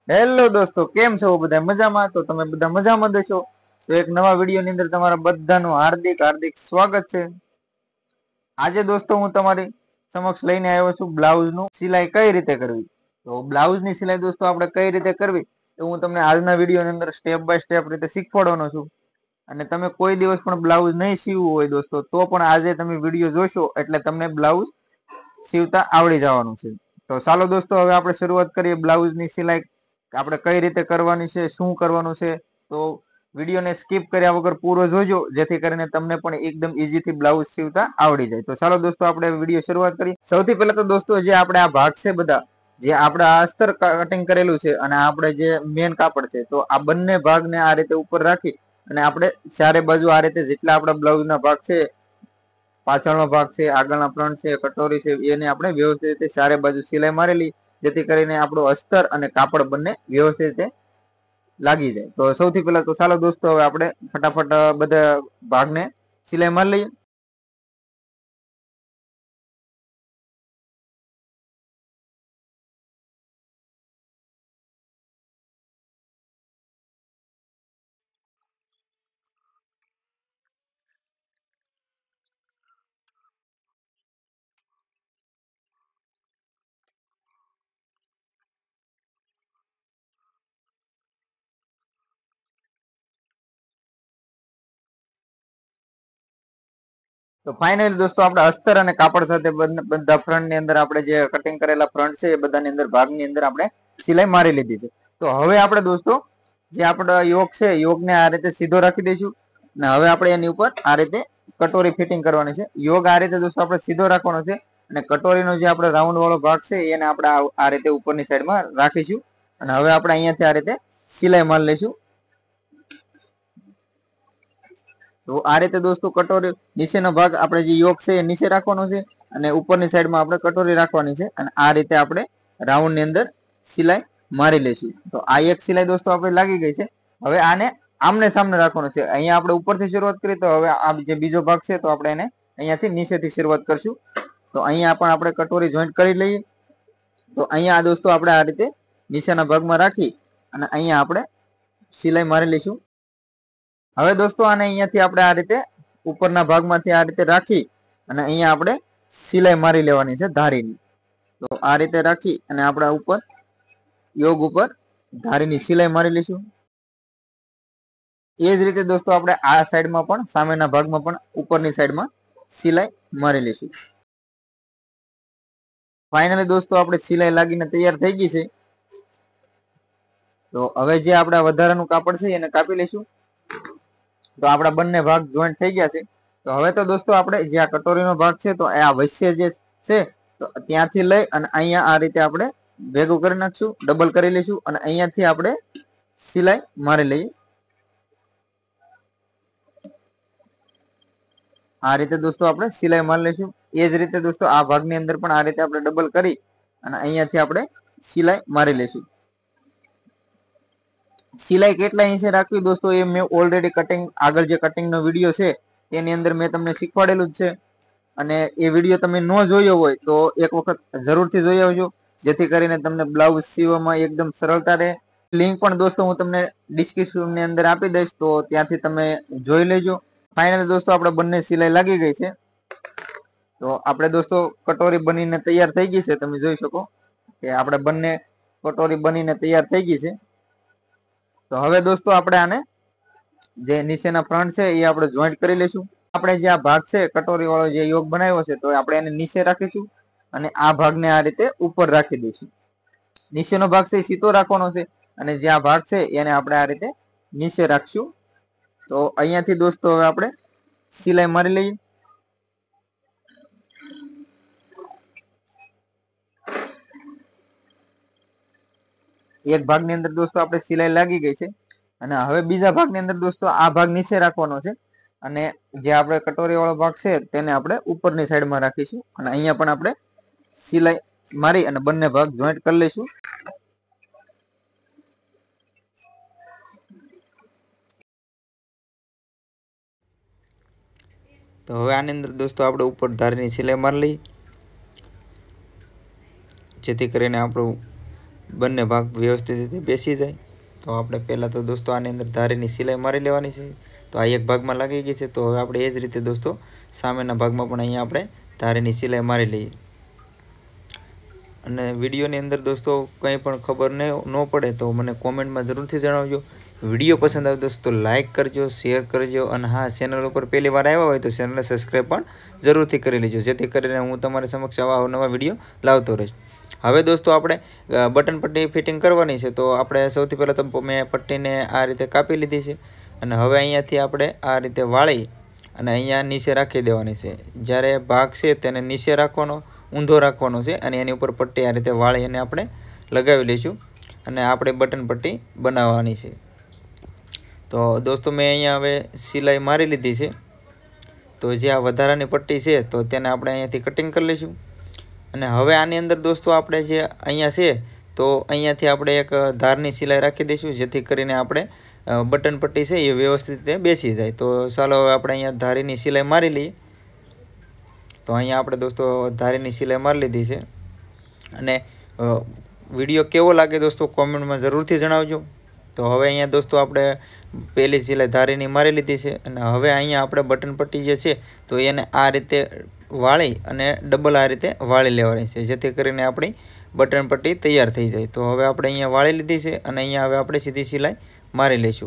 Hello દોસ્તો, કેમ છો બધા? મજામાં? તો તમે બધા મજામાં દેશો. તો એક નવા વિડીયોની અંદર તમારા બધાનું હાર્દિક હાર્દિક સ્વાગત છે. આજે દોસ્તો હું તમારી સમક્ષ લઈને આવ્યો છું બ્લાઉઝનું સિલાઈ કઈ રીતે કરવી. તો બ્લાઉઝની સિલાઈ દોસ્તો આપણે કઈ રીતે કરવી તો હું તમને આજના વિડીયોની અંદર સ્ટેપ બાય સ્ટેપ રીતે શીખવાડવાનો છું. અને તમે કોઈ દિવસ પણ બ્લાઉઝ નહીં સીવવું હોય દોસ્તો, તો પણ આજે તમે વિડીયો જોશો એટલે તમને બ્લાઉઝ સીવતા આવડી જવાનું છે. તો ચાલો દોસ્તો, હવે આપણે શરૂઆત કરીએ બ્લાઉઝની સિલાઈ આપણે કઈ રીતે કરવાની છે, શું કરવાનું છે. તો વિડીયોને સ્કીપ કર્યા વગર પૂરો જોજો, જેથી કરીને તમને પણ એકદમ ઈઝીથી બ્લાઉઝ સીવતા આવડી જાય. તો ચાલો દોસ્તો, આપણે વિડીયો શરૂઆત કરીએ. સૌથી પહેલા તો દોસ્તો, જે આપણે આ ભાગ છે બધા, જે આપણે આ અસ્તર કટિંગ કરેલું છે અને આપણે જે મેન કાપડ છે, તો આ બંને ભાગને આ રીતે ઉપર રાખી અને આપણે ચારે બાજુ આ રીતે જેટલા આપણા બ્લાઉઝના ભાગ છે, પાછળનો ભાગ છે, આગળના ફ્રન્ટ છે, કટોરી છે, એને આપણે વ્યવસ્થિત રીતે ચારે બાજુ સિલાઈ મારેલી, જેથી કરીને આપણું અસ્તર અને કાપડ બંને વ્યવસ્થિત રીતે લાગી જાય. તો સૌથી પહેલા તો ચાલો દોસ્તો, હવે આપણે ફટાફટ બધા ભાગને સિલાઈ મારી લઈએ. તો ફાઇનલી દોસ્તો, આપણે અસ્તર અને કાપડ સાથે બધા ફ્રન્ટ ની અંદર આપણે જે કટિંગ કરેલા ફ્રન્ટ છે, એ બધાની અંદર ભાગની અંદર આપણે સિલાઈ મારી લીધી છે. તો હવે આપણે દોસ્તો, જે આપણો યોગ છે, યોગને આ રીતે સીધો રાખી દઈશું. અને હવે આપણે એની ઉપર આ રીતે કટોરી ફિટિંગ કરવાની છે. યોગ આ રીતે દોસ્તો આપણે સીધો રાખવાનો છે અને કટોરીનો જે આપણે રાઉન્ડ વાળો ભાગ છે, એને આપણે આ રીતે ઉપરની સાઈડમાં રાખીશું. અને હવે આપણે અહીંયાથી આ રીતે સિલાઈ મારી લઈશું. તો આ રીતે દોસ્તો, કટોરી નીચેનો ભાગ આપણે જે યોગ છે એ નીચે રાખવાનો છે અને ઉપરની સાઈડમાં આપણે કટોરી રાખવાની છે. અને આ રીતે આપણે રાઉન્ડ ની અંદર સિલાઈ મારી લઈશું. તો આ એક સિલાઈ દોસ્તો આપણે લાગી ગઈ છે. હવે આને આમને સામને રાખવાનો છે. અહીંયા આપણે ઉપરથી શરૂઆત કરી, તો હવે આ જે બીજો ભાગ છે, તો આપણે એને અહીંયાથી નીચેથી શરૂઆત કરશું. તો અહીંયા પણ આપણે કટોરી જોઈન્ટ કરી લઈએ. તો અહીંયા આ દોસ્તો આપણે આ રીતે નીચેના ભાગમાં રાખી અને અહીંયા આપણે સિલાઈ મારી લઈશું. હવે દોસ્તો, આને અહીંયાથી આપણે આ રીતે ઉપરના ભાગમાંથી આ રીતે રાખી અને અહીંયા આપણે સિલાઈ મારી લેવાની છે ધારીની. તો આ રીતે રાખી અને આપણે ઉપર યોગ ઉપર ધારીની સિલાઈ મારી લઈશું. એ જ રીતે દોસ્તો, આપણે આ સાઈડમાં પણ, સામેના ભાગમાં પણ ઉપરની સાઈડમાં સિલાઈ મારી લઈશું. ફાઇનલી દોસ્તો, આપણે સિલાઈ લાગીને તૈયાર થઈ ગઈ છે. તો હવે જે આપણા વધારાનું કાપડ છે એને કાપી લઈશું. તો આપણા બંને ભાગ જોઈન્ટ થઈ ગયા છે. તો હવે તો દોસ્તો, આપણે જે આ કટોરીનો ભાગ છે, તો આ વચ્ચે જે છે, તો ત્યાંથી લઈ અને અહીંયા આ રીતે આપણે ભેગું કરી નાખશું, ડબલ કરી લઈશું અને અહીંયાથી આપણે સિલાઈ મારી લઈએ. આ રીતે દોસ્તો આપણે સિલાઈ મારી લઈશું. એ જ રીતે દોસ્તો, આ ભાગની અંદર પણ આ રીતે આપણે ડબલ કરી અને અહીંયાથી આપણે સિલાઈ મારી લઈશું. સિલાઈ કેટલા ઇંચે રાખવી દોસ્તો, એ મેં ઓલરેડી કટિંગ આગળ જે કટિંગનો વિડીયો છે તેની અંદર મેં તમને શીખવાડેલું જ છે. અને એ વિડીયો તમે ન જોયો હોય તો એક વખત જરૂરથી જોઈ આવજો, જેથી કરીને તમને બ્લાઉઝ સીવવામાં એકદમ સરળતા રહે. લિંક પણ દોસ્તો હું તમને ડિસ્ક્રિપ્શનની અંદર આપી દઈશ, તો ત્યાંથી તમે જોઈ લેજો. ફાઇનલી દોસ્તો, આપણે બંને સિલાઈ લાગી ગઈ છે. તો આપણે દોસ્તો કટોરી બનીને તૈયાર થઈ ગઈ છે. તમે જોઈ શકો કે આપણે બંને કટોરી બનીને તૈયાર થઈ ગઈ છે. તો હવે દોસ્તો, આપણે આને જે નીચેના ફ્રન્ટ છે એ આપણે જોઈન્ટ કરી લઈશું. આપણે જે આ ભાગ છે કટોરી વાળો જે યોગ બનાવ્યો છે, તો આપણે એને નીચે રાખીશું અને આ ભાગને આ રીતે ઉપર રાખી દઈશું. નીચેનો ભાગ છે સીધો રાખવાનો છે અને જે આ ભાગ છે એને આપણે આ રીતે નીચે રાખશું. તો અહીંયાથી દોસ્તો હવે આપણે સિલાઈ મારી લઈએ. એક ભાગની અંદર દોસ્તો આપણે સિલાઈ લાગી ગઈ છે અને હવે બીજા ભાગની અંદર દોસ્તો આ ભાગ નીચે રાખવાનો છે અને જે આપણે કટોરી વાળો ભાગ છે તેને આપણે ઉપરની સાઈડમાં રાખીશું અને અહીંયા પણ આપણે સિલાઈ મારી અને બંને ભાગ જોઈન્ટ કરી લઈશું. તો હવે આની અંદર દોસ્તો આપણે ઉપર ધારની સિલાઈ મારી લઈએ, જેથી કરીને આપણું બંને ભાગ વ્યવસ્થિત રીતે બેસી જાય. તો આપણે પહેલાં તો દોસ્તો આની અંદર ધારીની સિલાઈ મારી લેવાની છે. તો આ એક ભાગમાં લાગી ગઈ છે. તો હવે આપણે એ જ રીતે દોસ્તો સામેના ભાગમાં પણ અહીંયા આપણે ધારીની સિલાઈ મારી લઈએ. અને વિડીયોની અંદર દોસ્તો કંઈ પણ ખબર ન પડે તો મને કોમેન્ટમાં જરૂરથી જણાવજો. વિડીયો પસંદ આવે દોસ્તો લાઇક કરજો, શેર કરજો, અને હા, ચેનલ ઉપર પહેલી વાર આવ્યા હોય તો ચેનલને સબસ્ક્રાઈબ પણ જરૂરથી કરી લેજો, જેથી કરીને હું તમારી સમક્ષ આવા નવા વિડીયો લાવતો રહીશ. હવે દોસ્તો આપણે બટન પટ્ટી ફિટિંગ કરવાની છે. તો આપણે સૌથી પહેલાં તો મેં પટ્ટીને આ રીતે કાપી લીધી છે. અને હવે અહીંયાથી આપણે આ રીતે વાળી અને અહીંયા નીચે રાખી દેવાની છે. જ્યારે ભાગ છે તેને નીચે રાખવાનો, ઊંધો રાખવાનો છે, અને એની ઉપર પટ્ટી આ રીતે વાળી અને આપણે લગાવી લઈશું. અને આપણે બટન પટ્ટી બનાવવાની છે. તો દોસ્તો મેં અહીંયા હવે સિલાઈ મારી લીધી છે. તો જે આ વધારાની પટ્ટી છે તો તેને આપણે અહીંયાથી કટિંગ કરી લઈશું. અને હવે આની અંદર દોસ્તો આપણે જે અહીંયા છે તો અહીંયાથી આપણે એક ધારની સિલાઈ રાખી દઈશું, જેથી કરીને આપણે બટન પટ્ટી છે એ વ્યવસ્થિત રીતે બેસી જાય. તો ચાલો હવે આપણે અહીંયા ધારીની સિલાઈ મારી લઈએ. તો અહીંયા આપણે દોસ્તો ધારીની સિલાઈ મારી લીધી છે. અને વિડીયો કેવો લાગે દોસ્તો કોમેન્ટમાં જરૂરથી જણાવજો. તો હવે અહીંયા દોસ્તો આપણે પહેલી સિલાઈ ધારીની મારી લીધી છે. અને હવે અહીંયા આપણે બટન પટ્ટી જે છે તો એને આ રીતે વાળી અને ડબલ આ રીતે વાળી લેવાની છે, જેથી કરીને આપણી બટન પટ્ટી તૈયાર થઈ જાય. તો હવે આપણે અહીંયા વાળી લીધી છે અને અહીંયા હવે આપણે સીધી સિલાઈ મારી લઈશું.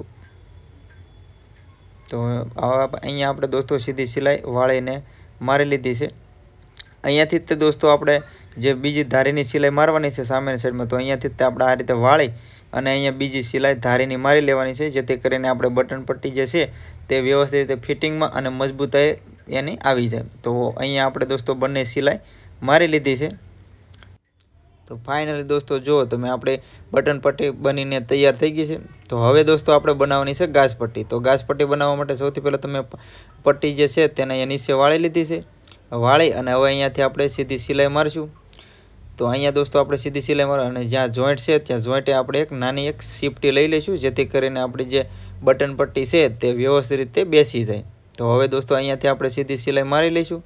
તો અહીંયા આપણે દોસ્તો સીધી સિલાઈ વાળીને મારી લીધી છે. અહીંયાથી જ દોસ્તો આપણે જે બીજી ધારીની સિલાઈ મારવાની છે સામેની સાઈડમાં, તો અહીંયાથી જ આપણે આ રીતે વાળી અને અહીંયા બીજી સિલાઈ ધારીની મારી લેવાની છે, જેથી કરીને આપણે બટન પટ્ટી જે છે તે વ્યવસ્થિત રીતે ફિટિંગમાં અને મજબૂતાઈ એની આવી જાય. તો અહીંયા આપણે દોસ્તો બંને સિલાઈ મારી લીધી છે. તો ફાઇનલી દોસ્તો જુઓ તમે, આપણે બટન પટ્ટી બનીને તૈયાર થઈ ગઈ છે. તો હવે દોસ્તો આપણે બનાવવાની છે ગાજ પટ્ટી. તો ગાજ પટ્ટી બનાવવા માટે સૌથી પહેલાં તમે પટ્ટી જે છે તેને અહીંયા નીચે વાળી લીધી છે. વાળી અને હવે અહીંયાથી આપણે સીધી સિલાઈ મારશું. તો અહીંયા દોસ્તો આપણે સીધી સિલાઈ મારવા અને જ્યાં જોઈન્ટ છે ત્યાં જોઈન્ટે આપણે એક નાની એક સીપટી લઈ લઈશું, જેથી કરીને આપણી જે બટન પટ્ટી છે તે વ્યવસ્થિત રીતે બેસી જાય. તો હવે દોસ્તો અહીંયાથી આપણે સીધી સિલાઈ મારી લઈશું.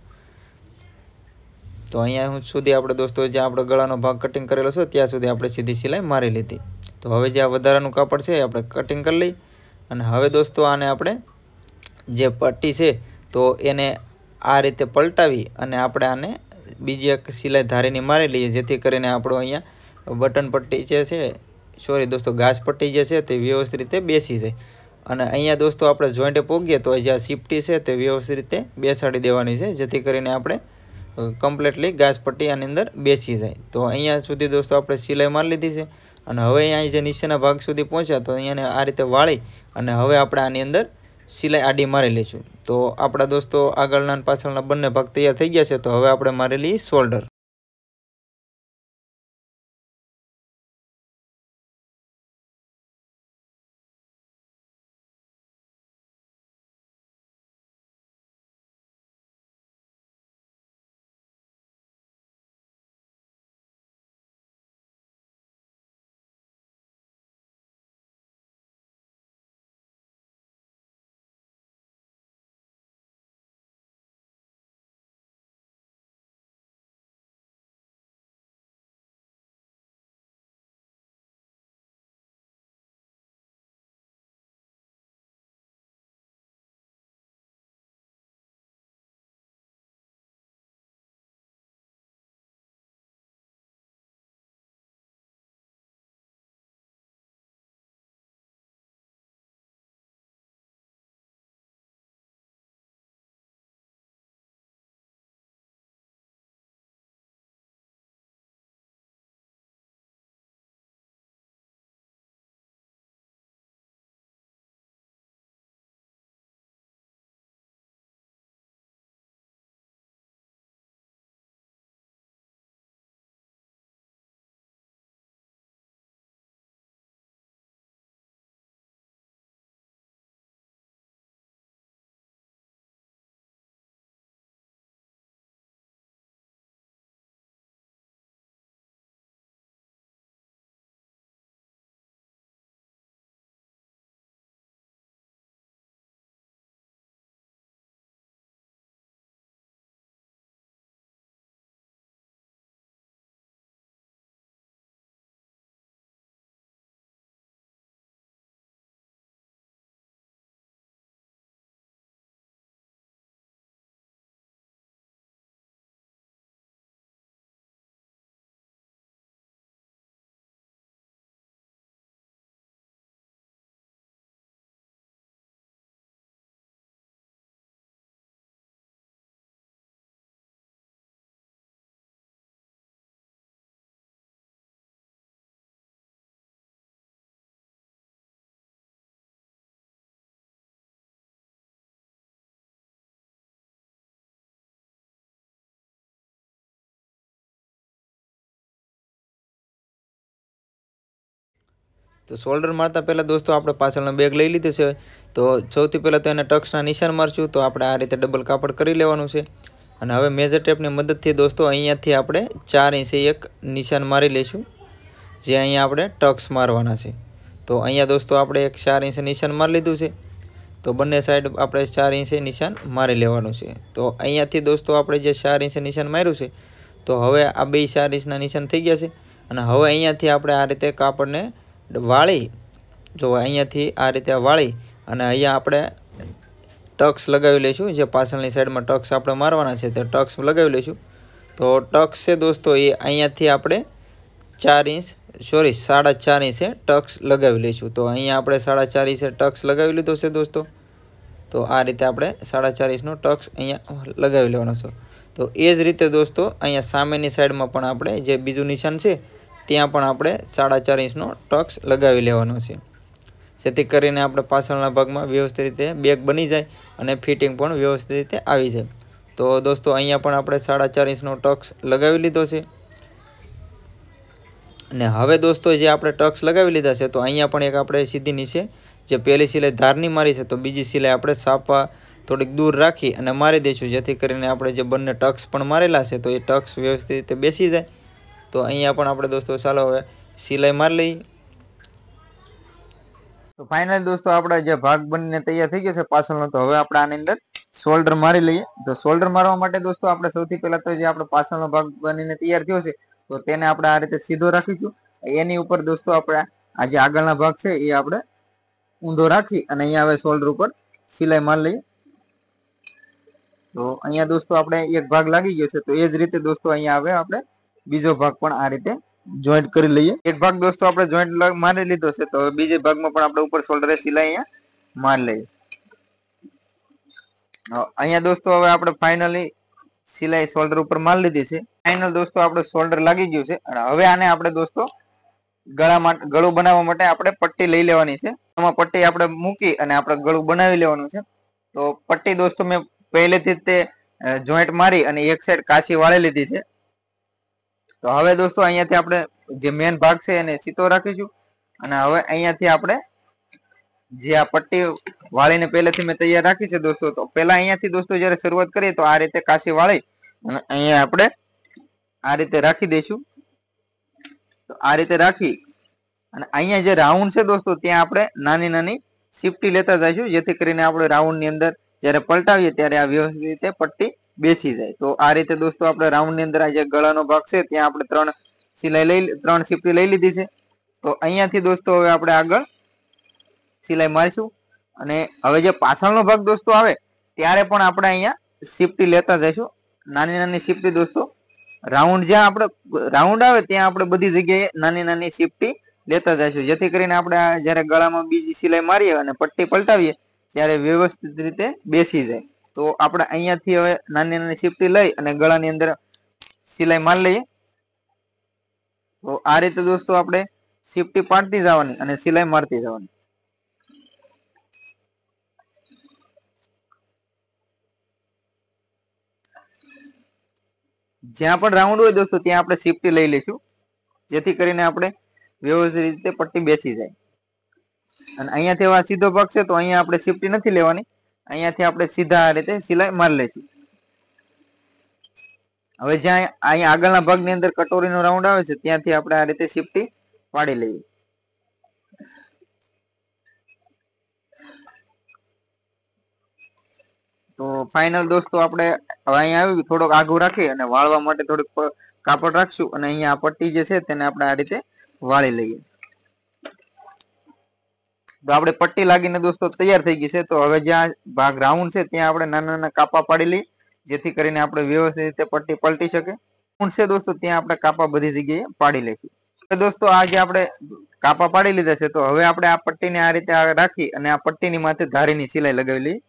તો અહીંયા સુધી આપણે દોસ્તો જ્યાં આપણે ગળાનો ભાગ કટિંગ કરેલો છે ત્યાં સુધી આપણે સીધી સિલાઈ મારી લીધી. તો હવે જે આ વધારાનું કાપડ છે એ આપણે કટિંગ કરી લઈ. અને હવે દોસ્તો આને આપણે જે પટ્ટી છે તો એને આ રીતે પલટાવી અને આપણે આને બીજી એક સિલાઈ ધારીની મારી લઈએ, જેથી કરીને આપણો અહીંયા બટન પટ્ટી જે છે દોસ્તો ગાજ પટ્ટી જે છે તે વ્યવસ્થિત રીતે બેસી જાય. અને અહીંયા દોસ્તો આપણે જોઈન્ટે પોગીએ તો જે આ સીપટી છે તે વ્યવસ્થિત રીતે બેસાડી દેવાની છે, જેથી કરીને આપણે કમ્પ્લીટલી ગાજ પટ્ટી આની અંદર બેસી જાય. તો અહીંયા સુધી દોસ્તો આપણે સિલાઈ મારી લીધી છે. અને હવે અહીંયા જે નીચેના ભાગ સુધી પહોંચ્યા તો અહીંયાને આ રીતે વાળી અને હવે આપણે આની અંદર સિલાઈ આડી મારી લઈશું. તો આપણા દોસ્તો આગળના અને પાછળના બંને ભાગ તૈયાર થઈ ગયા છે. તો હવે આપણે મારી લઈએ શોલ્ડર. તો શોલ્ડર મારતા પહેલાં દોસ્તો આપણે પાછળનો બેગ લઈ લીધો છે. તો સૌથી પહેલાં તો એને ટક્સના નિશાન મારશું. તો આપણે આ રીતે ડબલ કાપડ કરી લેવાનું છે. અને હવે મેજર ટેપની મદદથી દોસ્તો અહીંયાથી આપણે 4 ઇંચે એક નિશાન મારી લઈશું, જે અહીંયા આપણે ટક્સ મારવાના છે. તો અહીંયા દોસ્તો આપણે એક 4 ઇંચે નિશાન મારી લીધું છે. તો બંને સાઈડ આપણે 4 ઇંચે નિશાન મારી લેવાનું છે. તો અહીંયાથી દોસ્તો આપણે જે 4 ઇંચે નિશાન માર્યું છે, તો હવે આ બે 4 ઇંચના નિશાન થઈ ગયા છે. અને હવે અહીંયાથી આપણે આ રીતે કાપડને વાળી, જો અહીંયાથી આ રીતે વાળી અને અહીંયા આપણે ટક્સ લગાવી લઈશું. જે પાછળની સાઈડમાં ટક્સ આપણે મારવાના છે તે ટક્સ લગાવી લઈશું. તો ટક્સ છે દોસ્તો એ અહીંયાથી આપણે 4.5 ઇંચે ટક્સ લગાવી લઈશું. તો અહીંયા આપણે 4.5 ઇંચે ટક્સ લગાવી લીધો છે દોસ્તો. તો આ રીતે આપણે 4.5 ઇંચનો ટક્સ અહીંયા લગાવી લેવાનો છે. તો એ જ રીતે દોસ્તો અહીંયા સામેની સાઈડમાં પણ આપણે જે બીજું નિશાન છે ત્યાં પણ આપણે 4.5 ઇંચનો ટક્સ લગાવી લેવાનો છે, જેથી કરીને આપણે પાછળના ભાગમાં વ્યવસ્થિત રીતે બેગ બની જાય અને ફિટિંગ પણ વ્યવસ્થિત રીતે આવી જાય. તો દોસ્તો અહીંયા પણ આપણે 4.5 ઇંચનો ટક્સ લગાવી લીધો છે. અને હવે દોસ્તો જે આપણે ટક્સ લગાવી લીધા છે, તો અહીંયા પણ એક આપણે સીધી નીચે જે પહેલી સિલાઈ ધારની મારી છે, તો બીજી સિલાઈ આપણે સાપા થોડીક દૂર રાખી અને મારી દઈશું, જેથી કરીને આપણે જે બંને ટક્સ પણ મારેલા છે તો એ ટક્સ વ્યવસ્થિત રીતે બેસી જાય. તો અહીંયા પણ આપણે દોસ્તો ચાલો હવે સિલાઈ મારી લઈએ. તો ફાઇનલ દોસ્તો આપણા જે ભાગ બનીને તૈયાર થઈ ગયો છે પાછળનો, તો હવે આપણે આની અંદર શોલ્ડર મારી લઈએ. તો શોલ્ડર મારવા માટે દોસ્તો આપણે સૌથી પહેલા તો જે આપણો પાછળનો ભાગ બનીને તૈયાર થયો છે, તો તેને આપણે આ રીતે સીધો રાખીશું. એની ઉપર દોસ્તો આપણે આ જે આગળના ભાગ છે એ આપણે ઊંધો રાખી અને અહીંયા હવે શોલ્ડર ઉપર સિલાઈ મારી લઈએ. તો અહીંયા દોસ્તો આપણે એક ભાગ લાગી ગયો છે. તો એ જ રીતે દોસ્તો અહીંયા હવે આપણે બીજો ભાગ પણ આ રીતે જોઈન્ટ કરી લઈએ. એક ભાગ દોસ્તો આપણે જોઈન્ટ મારી લીધો છે. તો હવે બીજા ભાગમાં પણ આપણે ઉપર શોલ્ડરે સિલાઈ અહીંયા મારી લઈએ. અહીંયા દોસ્તો હવે આપણે ફાઇનલી સિલાઈ શોલ્ડર ઉપર મારી લીધી છે. ફાઇનલ દોસ્તો આપણે શોલ્ડર લાગી ગયું છે. અને હવે આને આપણે દોસ્તો ગળું બનાવવા માટે આપણે પટ્ટી લઈ લેવાની છે. આમાં પટ્ટી આપણે મૂકી અને આપણે ગળું બનાવી લેવાનું છે. તો પટ્ટી દોસ્તો મેં પહેલેથી જ તે જોઈન્ટ મારી અને એક સાઈડ કાચી વાળી લીધી છે. તો હવે દોસ્તો અહીંયાથી આપણે જે મેન ભાગ છે એને સીધો રાખીશું. અને હવે અહીંયાથી આપણે જે આ પટ્ટી વાળીને પહેલેથી મેં તૈયાર રાખી છે દોસ્તો, તો પહેલા અહીંયાથી દોસ્તો જ્યારે શરૂઆત કરીએ તો આ રીતે કાચી વાળી અને અહીંયા આપણે આ રીતે રાખી દઈશું. તો આ રીતે રાખી અને અહીંયા જે રાઉન્ડ છે દોસ્તો ત્યાં આપણે નાની નાની શિફ્ટી લેતા જઈશું, જેથી કરીને આપણે રાઉન્ડ ની અંદર જ્યારે પલટાવીએ ત્યારે આ વ્યવસ્થિત રીતે પટ્ટી બેસી જાય. તો આ રીતે દોસ્તો આપણે રાઉન્ડ ની અંદર આ જે ગળાનો ભાગ છે ત્યાં આપણે 3 શિફ્ટી લઈ લીધી છે. તો અહીંયાથી દોસ્તો હવે આપણે આગળ સિલાઈ મારીશું. અને હવે જે પાછળનો ભાગ દોસ્તો આવે ત્યારે પણ આપણે અહીંયા શિફ્ટી લેતા જઈશું, નાની નાની શિફ્ટી દોસ્તો. રાઉન્ડ જ્યાં આપણે રાઉન્ડ આવે ત્યાં આપણે બધી જગ્યાએ નાની નાની શિફ્ટી લેતા જઈશું, જેથી કરીને આપણે જ્યારે ગળામાં બીજી સિલાઈ મારીએ અને પટ્ટી પલટાવીએ ત્યારે વ્યવસ્થિત રીતે બેસી જાય. તો આપણે અહીંયાથી હવે નાની નાની શિફ્ટી લઈ અને ગળાની અંદર સિલાઈ મારી લઈએ. તો આ રીતે દોસ્તો આપણે શિફ્ટી પાડતી જવાની અને સિલાઈ મારતી જવાની. જ્યાં પણ રાઉન્ડ હોય દોસ્તો ત્યાં આપણે શિફ્ટી લઈ લઈશું, જેથી કરીને આપણે વ્યવસ્થિત રીતે પટ્ટી બેસી જાય. અને અહીંયાથી હવે સીધો ભાગ છે તો અહીંયા આપણે શિફ્ટી નથી લેવાની, અહીંયાથી આપણે સીધા આ રીતે સિલાઈ મારી લઈશું. હવે જ્યાં અહીંયા આગળના ભાગની અંદર કટોરીનો રાઉન્ડ આવે છે ત્યાંથી આપણે આ રીતે શિફ્ટી પાડી લઈએ. તો ફાઇનલ દોસ્તો આપણે હવે અહીંયા આવી થોડોક આઘું રાખી અને વાળવા માટે થોડીક કાપડ રાખશું અને અહીંયા આ પટ્ટી જે છે તેને આપણે આ રીતે વાળી લઈએ. તો આપણે પટ્ટી લાગીને દોસ્તો તૈયાર થઈ ગઈ છે. તો હવે જ્યાં ભાગ રાઉન્ડ છે ત્યાં આપણે નાના નાના કાપા પાડી લઈએ, જેથી કરીને આપણે વ્યવસ્થિત રીતે પટ્ટી પલટી શકે. રાઉન્ડ છે દોસ્તો ત્યાં આપણે કાપા બધી જગ્યાએ પાડી લઈશું. દોસ્તો આ જે આપણે કાપા પાડી લીધા છે, તો હવે આપણે આ પટ્ટીને આ રીતે રાખી અને આ પટ્ટીની માથે ધારીની સિલાઈ લગાવી લઈએ.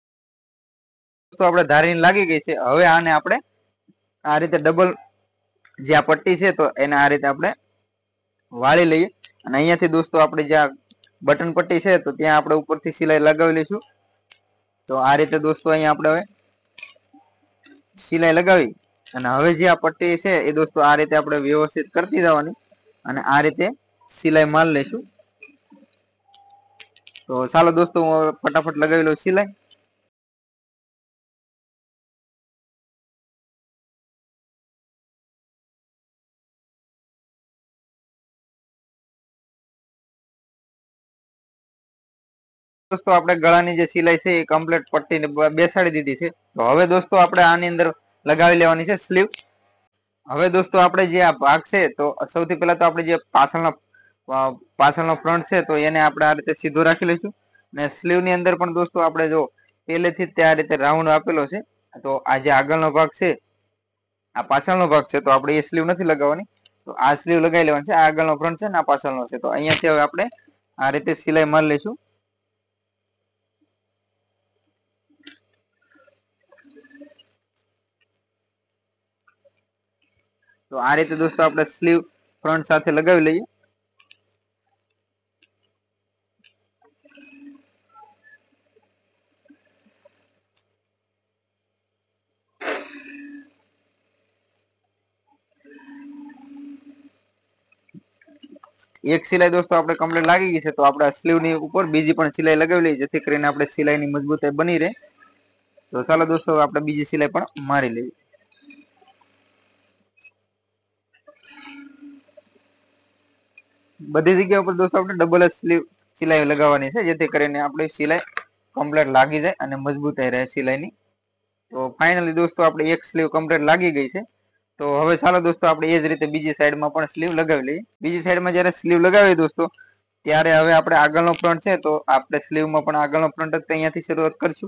તો આપણે ધારીને લાગી ગઈ છે. હવે આને આપણે આ રીતે ડબલ જે આ પટ્ટી છે તો એને આ રીતે આપણે વાળી લઈએ અને અહીંયાથી દોસ્તો આપણે જે બટન પટ્ટી છે તો ત્યાં આપણે ઉપરથી સિલાઈ લગાવી લઈશું. તો આ રીતે દોસ્તો અહીંયા આપણે હવે સિલાઈ લગાવી અને હવે જે આ પટ્ટી છે એ દોસ્તો આ રીતે આપણે વ્યવસ્થિત કરતી જવાની અને આ રીતે સિલાઈ માર લઈશું. તો ચાલો દોસ્તો હું ફટાફટ લગાવી લઉં સિલાઈ. દોસ્તો આપણે ગળાની જે સિલાઈ છે એ કમ્પ્લીટ પટ્ટીને બેસાડી દીધી છે. તો હવે દોસ્તો આપણે આની અંદર લગાવી લેવાની છે સ્લીવ. હવે દોસ્તો આપણે જે આ ભાગ છે તો સૌથી પહેલા તો આપણે જે પાછળનો ફ્રન્ટ છે તો એને આપણે આ રીતે સીધો રાખી લઈશું. અને સ્લીવ ની અંદર પણ દોસ્તો આપણે જો પહેલેથી જ આ રીતે રાઉન્ડ આપેલો છે. તો આ જે આગળનો ભાગ છે આ પાછળનો ભાગ છે તો આપણે એ સ્લીવ નથી લગાવવાની. તો આ સ્લીવ લગાવી લેવાની છે. આ આગળનો ફ્રન્ટ છે ને આ પાછળનો છે. તો અહીંયાથી હવે આપણે આ રીતે સિલાઈ મારી લઈશું. તો આ રીતે દોસ્તો આપણે સ્લીવ ફ્રન્ટ સાથે લગાવી લઈએ. એક સિલાઈ દોસ્તો આપણે કમ્પ્લીટ લાગી ગઈ છે. તો આપણે સ્લીવ ની ઉપર બીજી પણ સિલાઈ લગાવી લઈએ જેથી કરીને આપણે સિલાઈની મજબૂતાઈ બની રહે. તો ચાલો દોસ્તો આપણે બીજી સિલાઈ પણ મારી લઈએ. બધી જગ્યા ઉપર દોસ્તો આપણે ડબલ સ્લીવ સિલાઈ લગાવવાની છે જેથી કરીને આપણી સિલાઈ કમ્પ્લીટ લાગી જાય અને મજબૂતાઈ રહે સિલાઈની. તો ફાઇનલી દોસ્તો આપણે એક સ્લીવ કમ્પ્લીટ લાગી ગઈ છે. તો હવે ચાલો દોસ્તો આપણે એ જ રીતે બીજી સાઈડમાં પણ સ્લીવ લગાવી લઈએ. બીજી સાઈડમાં જ્યારે સ્લીવ લગાવીએ દોસ્તો ત્યારે હવે આપણે આગળનો ફ્રન્ટ છે તો આપણે સ્લીવમાં પણ આગળનો ફ્રન્ટ જ અહીંયાથી શરૂઆત કરશું.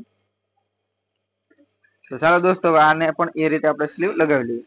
તો ચાલો દોસ્તો આને પણ એ રીતે આપણે સ્લીવ લગાવી લઈએ.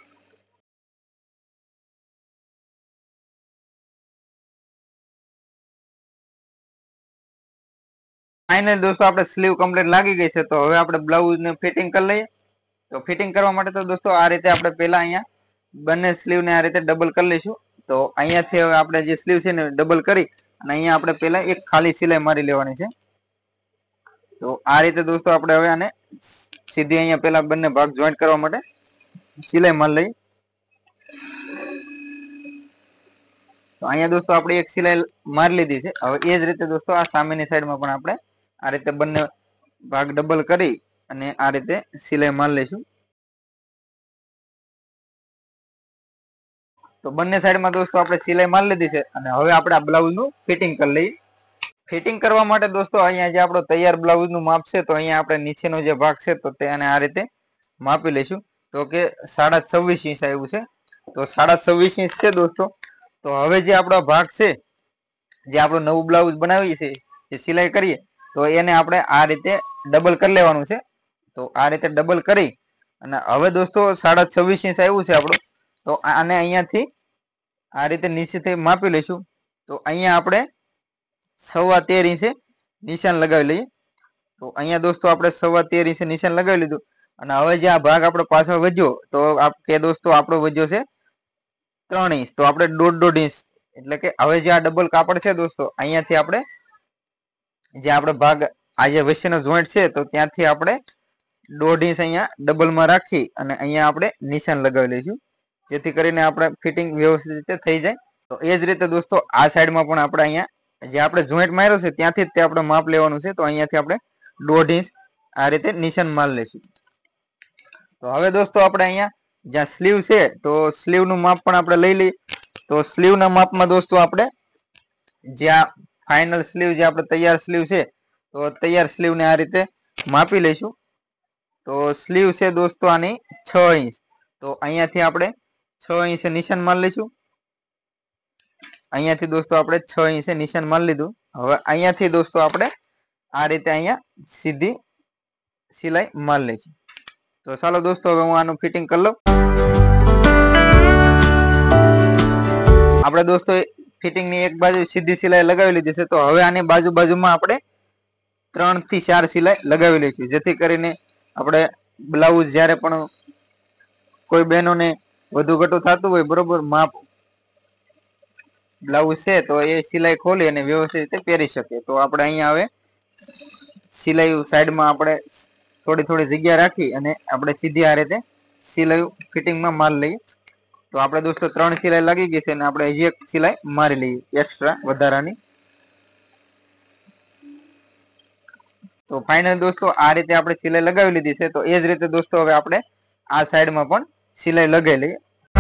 ફાઇનલ દોસ્તો આપણે સ્લીવ કમ્પ્લીટ લાગી ગઈ છે. તો હવે આપણે બ્લાઉઝ ને ફિટિંગ કરી લઈએ. તો ફિટિંગ કરવા માટે તો દોસ્તો આ રીતે આપણે પહેલા અહીંયા બંને સ્લીવ ને આ રીતે ડબલ કરી લઈશું. તો અહીંયાથી હવે આપણે જે સ્લીવ છે ને ડબલ કરી અને અહીંયા આપણે પહેલા એક ખાલી સિલાઈ મારી લેવાની છે. તો આ રીતે દોસ્તો આપણે હવે આને સીધી અહીંયા પહેલા બંને ભાગ જોઈન્ટ કરવા માટે સિલાઈ મારી લઈએ. તો અહીંયા દોસ્તો આપણે એક સિલાઈ મારી લીધી છે. હવે એ જ રીતે દોસ્તો આ સામેની સાઈડમાં પણ આપણે આ રીતે બંને ભાગ ડબલ કરી અને આ રીતે સિલાઈ મારી લઈશું. તો બંને સાઈડમાં દોસ્તો આપણે સિલાઈ મારી લીધી છે અને હવે આપણે આ બ્લાઉઝ નું ફિટિંગ કરી લઈએ. ફિટિંગ કરવા માટે દોસ્તો અહીંયા જે આપણો તૈયાર બ્લાઉઝ નું માપ છે તો અહીંયા આપણે નીચેનો જે ભાગ છે તો તેને આ રીતે માપી લઈશું. તો કે 26.5 ઇંચ આવ્યું છે. તો 26.5 ઇંચ છે દોસ્તો. તો હવે જે આપણો ભાગ છે જે આપણું નવું બ્લાઉઝ બનાવીએ છીએ જે સિલાઈ કરીએ તો એને આપણે આ રીતે ડબલ કરી લેવાનું છે. તો આ રીતે ડબલ કરી અને હવે દોસ્તો 26.5 ઇંચ આવ્યું છે આપણું. તો આને અહીંયાથી આ રીતે નીચેથી માપી લઈશું. તો અહીંયા આપણે 13.25 ઇંચે નિશાન લગાવી લઈએ. તો અહીંયા દોસ્તો આપણે 13.25 ઇંચે નિશાન લગાવી લીધું અને હવે જે આ ભાગ આપણો પાછળ વધ્યો તો કે દોસ્તો આપણો વધ્યો છે 3 ઇંચ. તો આપણે 1.5 ઇંચ એટલે કે હવે જે આ ડબલ કાપડ છે દોસ્તો અહીંયાથી આપણે જે આપણે ભાગ આ જે વચ્ચેનો જોઈન્ટ છે તો ત્યાંથી આપણે 1.5 ઇંચ અહીંયા ડબલમાં રાખી અને અહીંયા આપણે નિશાન લગાવી લઈશું જેથી કરીને આપણે ફિટિંગ વ્યવસ્થિત રીતે થઈ જાય. તો એ જ રીતે દોસ્તો આ સાઈડમાં પણ આપણે અહીંયા જે આપણે જોઈન્ટ માર્યો છે ત્યાંથી જ તે આપણે માપ લેવાનું છે. તો અહીંયાથી આપણે 1.5 ઇંચ આ રીતે નિશાન મારી લઈશું. તો હવે દોસ્તો આપણે અહીંયા જ્યાં સ્લીવ છે તો સ્લીવ નું માપ પણ આપણે લઈ લઈએ. તો સ્લીવ ના માપમાં દોસ્તો આપણે જ્યાં ફાઇનલ સ્લીવ જે આપણે તૈયાર સ્લીવ છે તો તૈયાર સ્લીવ ને આ રીતે માપી લઈશું. તો સ્લીવ છે દોસ્તો આની 6 ઇંચ. તો અહીંયાથી આપણે 6 ઇંચે નિશાન મારી લઈશું. અહીંયાથી દોસ્તો આપણે 6 ઇંચે નિશાન મારી લીધું. હવે અહીંયાથી દોસ્તો આપણે આ રીતે અહીંયા સીધી સિલાઈ મારી લઈશું. તો ચાલો દોસ્તો હવે હું આનું ફિટિંગ કરી લઉં. આપણે દોસ્તો ફિટિંગ ની એક બાજુ સીધી સિલાઈ લગાવી લીધી છે. તો હવે આની બાજુમાં આપણે 3 થી 4 સિલાઈ લગાવી લઈશું જેથી કરીને આપણે બ્લાઉઝ જ્યારે પણ કોઈ બહેનોને વધુ ઘટું થતું હોય બરોબર માપ બ્લાઉઝ છે તો એ સિલાઈ ખોલી અને વ્યવસ્થિત રીતે પહેરી શકે. તો આપણે અહીંયા હવે સિલાઈ સાઈડમાં આપણે થોડી થોડી જગ્યા રાખી અને આપણે સીધી આ રીતે સિલાઈ ફિટિંગમાં મારી લઈએ. તો આપણે દોસ્તો 3 સિલાઈ લાગી ગઈ છે અને આપણે હજી એક સિલાઈ મારી લઈએ એક્સ્ટ્રા વધારાની. તો ફાઇનલ દોસ્તો આ રીતે આપણે સિલાઈ લગાવી લીધી છે. તો એ જ રીતે દોસ્તો હવે આપણે આ સાઈડમાં પણ સિલાઈ લગાવી લઈએ.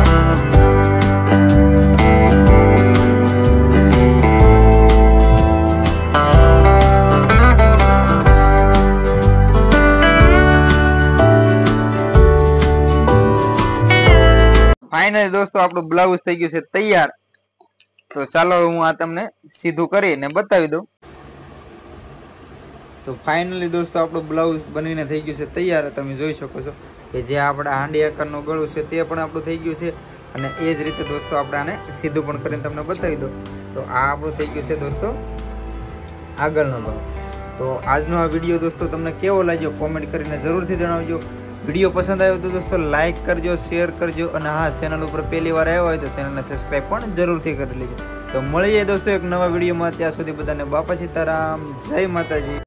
ફાઇનલી દોસ્તો આપણું બ્લાઉઝ થઈ ગયું છે તૈયાર. તો ચાલો હું આ તમને સીધું કરીને બતાવી દઉં. તો ફાઇનલી દોસ્તો આપણું બ્લાઉઝ બનીને થઈ ગયું છે તૈયાર. તમે જોઈ શકો છો કે જે આપણા હાંડી આકારનું ગળું છે તે પણ આપણું થઈ ગયું છે અને એ જ રીતે દોસ્તો આપણે આને સીધું પણ કરીને તમને બતાવી દઉં. તો આ આપણું થઈ ગયું છે દોસ્તો આગળનો ભાગ. તો આજનો આ વિડીયો દોસ્તો તમને કેવો લાગ્યો કોમેન્ટ કરીને જરૂરથી જણાવજો. વિડીયો પસંદ આવ્યો તો દોસ્તો લાઈક કરજો, શેર કરજો અને હા ચેનલ ઉપર પહેલી વાર આવ્યો હોય તો ચેનલને સબસ્ક્રાઈબ પણ જરૂરથી કરી લેજો. તો મળીએ દોસ્તો એક નવા વિડીયોમાં. ત્યાં સુધી બધાને બાપા સીતારામ, જય માતાજી.